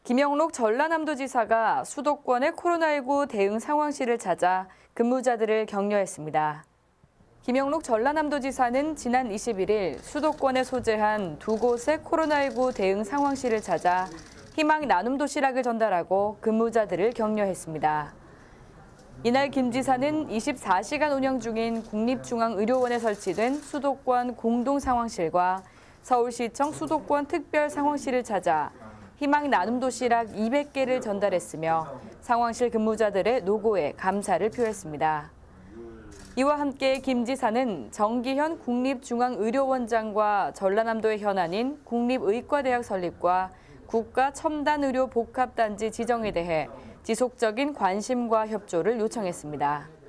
김영록 전라남도지사가 수도권의 코로나19 대응 상황실을 찾아 근무자들을 격려했습니다. 김영록 전라남도지사는 지난 21일 수도권에 소재한 두 곳의 코로나19 대응 상황실을 찾아 희망 나눔 도시락을 전달하고 근무자들을 격려했습니다. 이날 김 지사는 24시간 운영 중인 국립중앙의료원에 설치된 수도권 공동상황실과 서울시청 수도권 특별상황실을 찾아 희망 나눔 도시락 200개를 전달했으며 상황실 근무자들의 노고에 감사를 표했습니다. 이와 함께 김 지사는 정기현 국립중앙의료원장과 전라남도의 현안인 국립의과대학 설립과 국가첨단의료복합단지 지정에 대해 지속적인 관심과 협조를 요청했습니다.